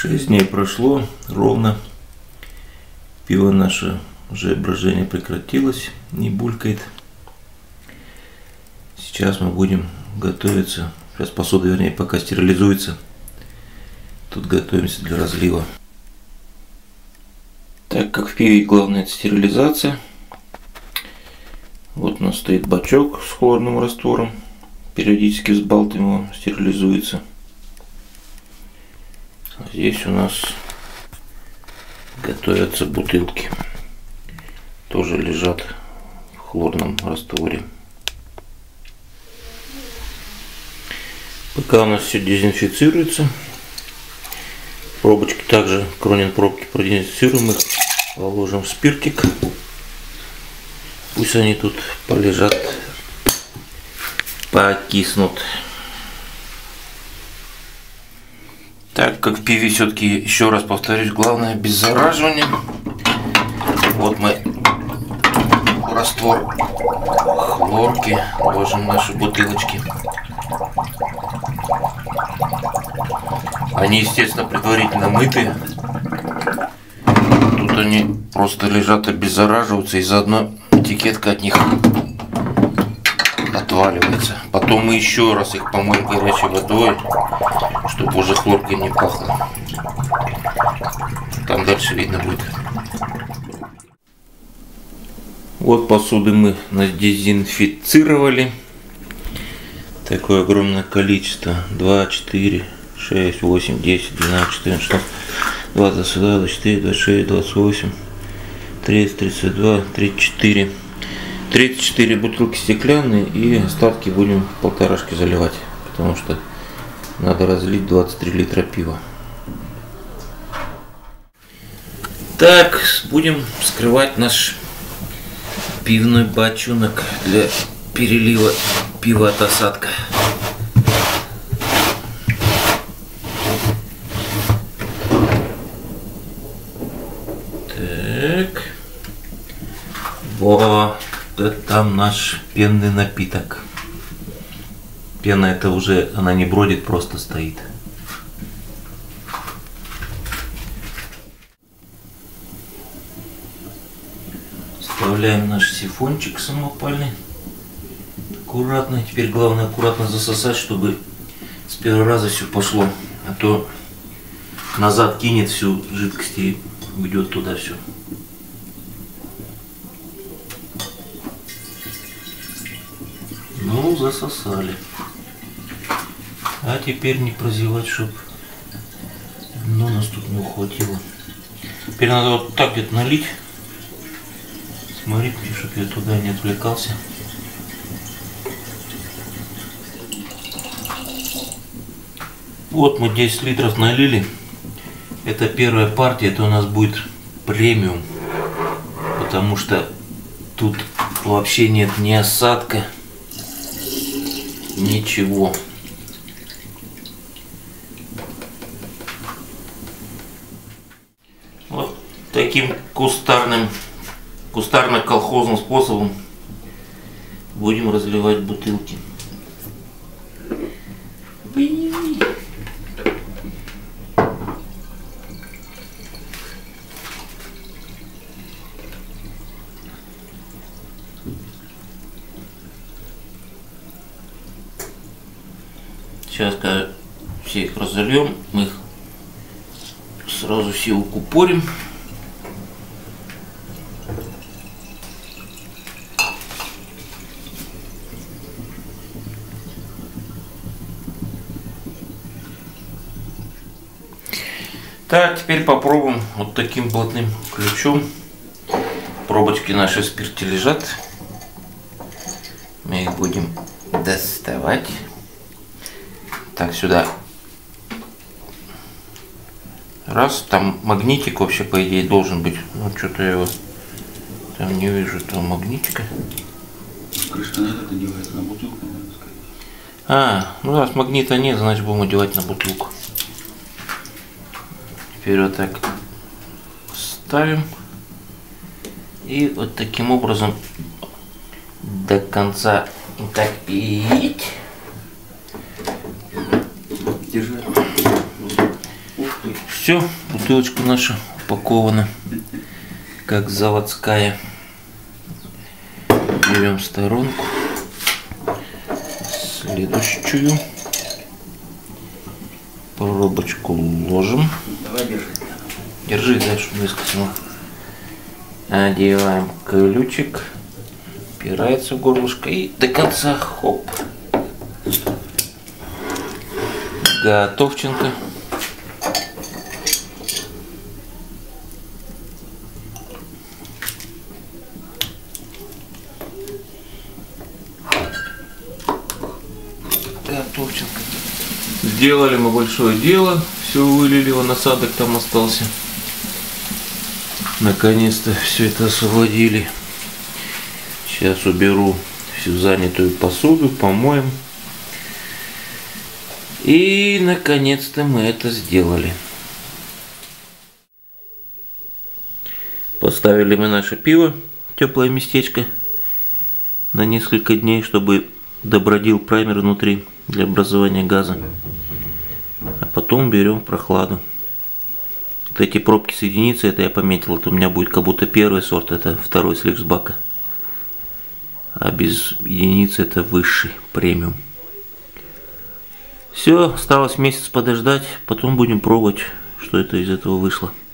6 дней прошло ровно. Пиво наше уже брожение прекратилось, не булькает. Сейчас мы будем готовиться. Сейчас посуда, вернее, пока стерилизуется. Тут готовимся для разлива. Так как в пиве главное это стерилизация. Вот у нас стоит бачок с хлорным раствором. Периодически взбалтываем его, стерилизуется. Здесь у нас готовятся бутылки. Тоже лежат в хлорном растворе. Пока у нас все дезинфицируется. Пробочки также, Кронин пробки продезинфицируем, их положим в спиртик. Пусть они тут полежат, покиснут. Так как в пиве все-таки, еще раз повторюсь, главное обеззараживание. Вот мы раствор хлорки ложим в наши бутылочки. Они, естественно, предварительно мыты. Тут они просто лежат, обеззараживаются, и заодно этикетка от них отваливается. Потом мы еще раз их помоем горячей водой, чтобы уже хлоркой не пахло. Там дальше видно будет. Вот посуды мы надезинфицировали. Такое огромное количество. 2, 4, 6, 8, 10, 12, 14, 16, 20, 24, 26, 28, 30, 32, 34. 34 бутылки стеклянные, и остатки будем в полторашки заливать, потому что надо разлить 23 литра пива. Так, будем вскрывать наш пивной бочонок для перелива пива от осадка. Так. Во, это там наш пенный напиток. Пена это уже, она не бродит, просто стоит. Вставляем наш сифончик самопальный. Аккуратно. Теперь главное аккуратно засосать, чтобы с первого раза все пошло. А то назад кинет всю жидкость и уйдет туда все. Ну, засосали. А теперь не прозевать, чтобы дно нас тут не ухватило. Теперь надо вот так где-то налить. Смотрите, чтобы я туда не отвлекался. Вот мы 10 литров налили. Это первая партия, это у нас будет премиум. Потому что тут вообще нет ни осадка, ничего. Вот таким кустарно-колхозным способом будем разливать бутылки. Сейчас, когда все их разольем, мы их сразу все укупорим. Так, теперь попробуем вот таким блатным ключом. Пробочки наши в спирте лежат. Мы их будем доставать. Так, сюда. Раз, там магнитик вообще, по идее, должен быть. Ну, что-то я его там не вижу, этого магнитика. Крышка на это одевается, на бутылку, надо сказать. А, ну раз магнита нет, значит будем одевать на бутылку. Теперь вот так ставим. И вот таким образом до конца так и держать. Все, бутылочка наша упакована, как заводская. Берем сторонку, следующую, пробочку ложим. Давай держи. Держи, да, чтобы выскочила. Одеваем ключик, упирается в горлышко и до конца хоп. Готовченко. Готовченко. Сделали мы большое дело, все вылили, вон осадок там остался. Наконец-то все это освободили. Сейчас уберу всю занятую посуду, помоем. И наконец-то мы это сделали. Поставили мы наше пиво в теплое местечко на несколько дней, чтобы добродил праймер внутри для образования газа. А потом берем прохладу. Вот эти пробки соединиться, это я пометил, это у меня будет как будто первый сорт, это второй слив с бака. А без единицы это высший, премиум. Все, осталось месяц подождать, потом будем пробовать, что это из этого вышло.